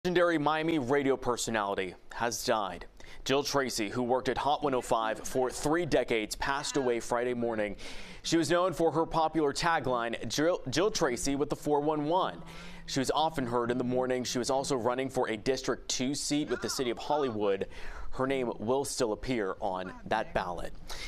Legendary Miami radio personality has died. Jill Tracey, who worked at Hot 105 for 3 decades, passed away Friday morning. She was known for her popular tagline, Jill Tracey with the 411. She was often heard in the morning. She was also running for a District 2 seat with the city of Hollywood. Her name will still appear on that ballot.